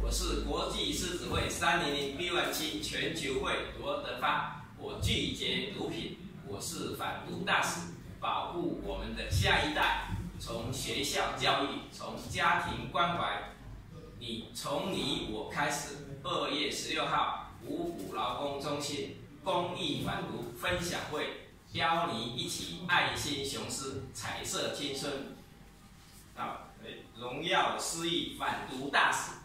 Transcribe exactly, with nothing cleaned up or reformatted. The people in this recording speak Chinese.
我是国际狮子会三零零 B 一七全球会罗德发，我拒绝毒品，我是反毒大使，保护我们的下一代。从学校教育，从家庭关怀，你从你我开始。二月十六号，五府劳工中心公益反毒分享会，邀你一起爱心雄狮，彩色青春。好，荣耀诗意反毒大使。